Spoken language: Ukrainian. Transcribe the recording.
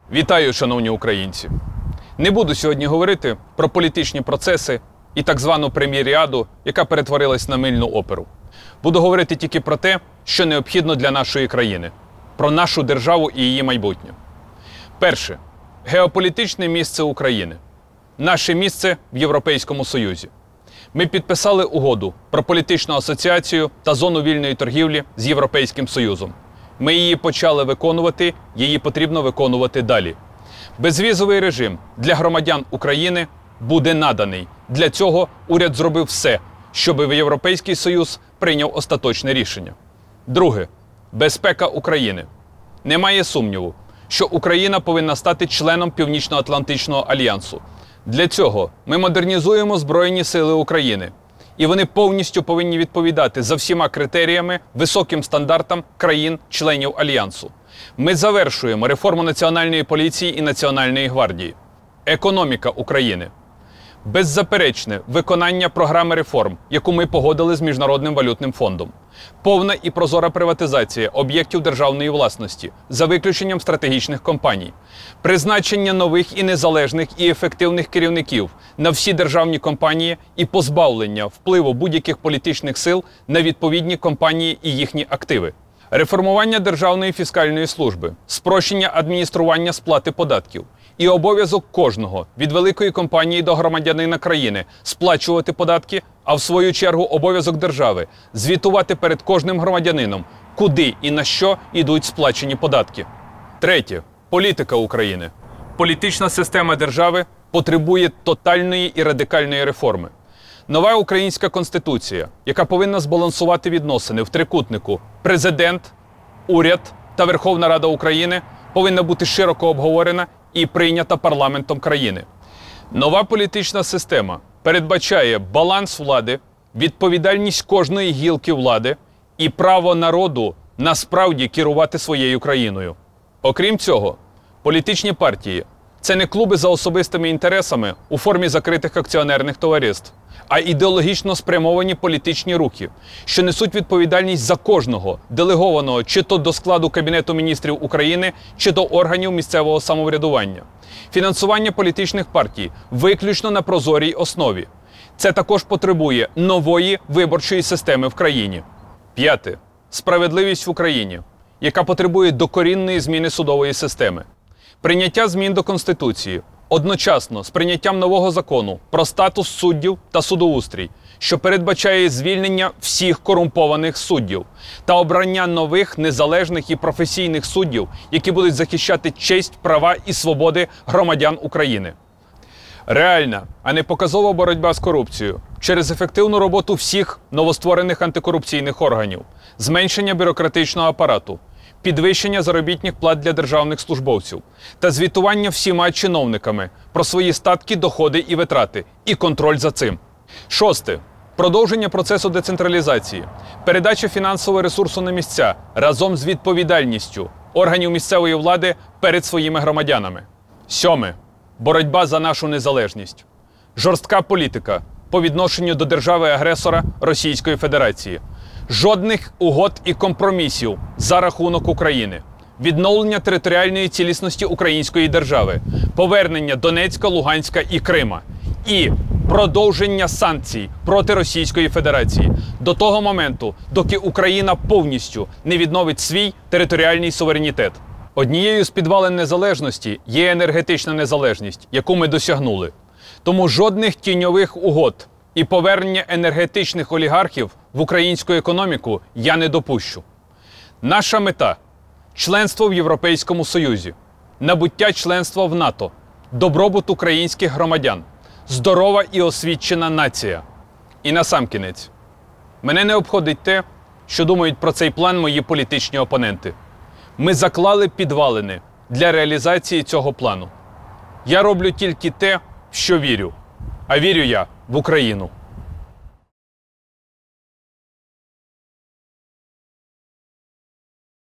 Вітаю, шановні українці! Не буду сьогодні говорити про політичні процеси і так звану прем'єріаду, яка перетворилась на мильну оперу. Буду говорити тільки про те, що необхідно для нашої країни, про нашу державу і її майбутнє. Перше. Геополітичне місце України. Наше місце в Європейському Союзі. Ми підписали угоду про політичну асоціацію та зону вільної торгівлі з Європейським Союзом. Ми її почали виконувати, її потрібно виконувати далі. Безвізовий режим для громадян України буде наданий. Для цього уряд зробив все, щоб Європейський Союз прийняв остаточне рішення. Друге. Безпека України. Немає сумніву, що Україна повинна стати членом Північно-Атлантичного альянсу. Для цього ми модернізуємо Збройні сили України. І вони повністю повинні відповідати за всіма критеріями, високим стандартам країн-членів Альянсу. Ми завершуємо реформу Національної поліції і Національної гвардії. Економіка України. Беззаперечне виконання програми реформ, яку ми погодили з Міжнародним валютним фондом. Повна і прозора приватизація об'єктів державної власності, за виключенням стратегічних компаній. Призначення нових і незалежних і ефективних керівників на всі державні компанії і позбавлення впливу будь-яких політичних сил на відповідні компанії і їхні активи. Реформування Державної фіскальної служби, спрощення адміністрування сплати податків і обов'язок кожного, від великої компанії до громадянина країни, сплачувати податки, а в свою чергу обов'язок держави – звітувати перед кожним громадянином, куди і на що йдуть сплачені податки. Третє. Політика України. Політична система держави потребує тотальної і радикальної реформи. Нова українська Конституція, яка повинна збалансувати відносини в трикутнику президент, уряд та Верховна Рада України, повинна бути широко обговорена і прийнята парламентом країни. Нова політична система передбачає баланс влади, відповідальність кожної гілки влади і право народу насправді керувати своєю країною. Окрім цього, політичні партії – це не клуби за особистими інтересами у формі закритих акціонерних товариств, а ідеологічно спрямовані політичні рухи, що несуть відповідальність за кожного, делегованого чи то до складу Кабінету міністрів України, чи до органів місцевого самоврядування. Фінансування політичних партій виключно на прозорій основі. Це також потребує нової виборчої системи в країні. П'яте. Справедливість в Україні, яка потребує докорінної зміни судової системи. Прийняття змін до Конституції одночасно з прийняттям нового закону про статус суддів та судоустрій, що передбачає звільнення всіх корумпованих суддів та обрання нових незалежних і професійних суддів, які будуть захищати честь, права і свободи громадян України. Реальна, а не показова боротьба з корупцією через ефективну роботу всіх новостворених антикорупційних органів, зменшення бюрократичного апарату, підвищення заробітних плат для державних службовців та звітування всіма чиновниками про свої статки, доходи і витрати, і контроль за цим. Шосте. Продовження процесу децентралізації, передача фінансового ресурсу на місця разом з відповідальністю органів місцевої влади перед своїми громадянами. Сьоме. Боротьба за нашу незалежність. Жорстка політика по відношенню до держави-агресора Російської Федерації. Жодних угод і компромісів за рахунок України. Відновлення територіальної цілісності української держави. Повернення Донецька, Луганська і Крима. І продовження санкцій проти Російської Федерації до того моменту, доки Україна повністю не відновить свій територіальний суверенітет. Однією з підвалин незалежності є енергетична незалежність, яку ми досягнули. Тому жодних тіньових угод і повернення енергетичних олігархів в українську економіку я не допущу. Наша мета – членство в Європейському Союзі, набуття членства в НАТО, добробут українських громадян, здорова і освічена нація. І насамкінець. Мене не обходить те, що думають про цей план мої політичні опоненти. Ми заклали підвалини для реалізації цього плану. Я роблю тільки те, в що вірю. А вірю я в Україну.